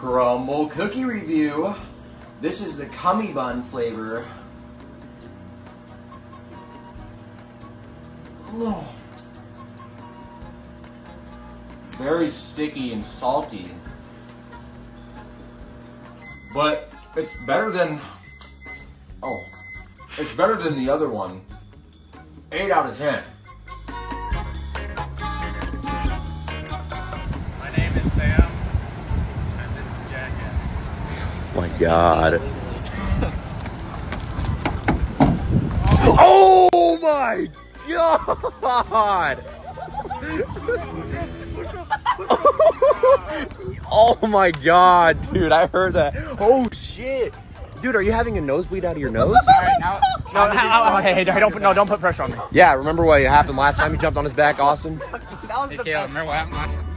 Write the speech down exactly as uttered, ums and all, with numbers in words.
crumble cookie review. This is the Cummie Bun Flavor. Oh. Very sticky and salty. But it's better than, oh, it's better than the other one. eight out of ten. My name is Sam, and this is Jackass. Oh my god. Oh my god! Oh my god, dude, I heard that. Oh shit. Dude, are you having a nosebleed out of your nose? All right, now, no, no, no, hey, hey, don't put, no, don't put pressure on me. Yeah, remember what happened last time you jumped on his back, Austin? Hey, Caleb, remember what happened last time?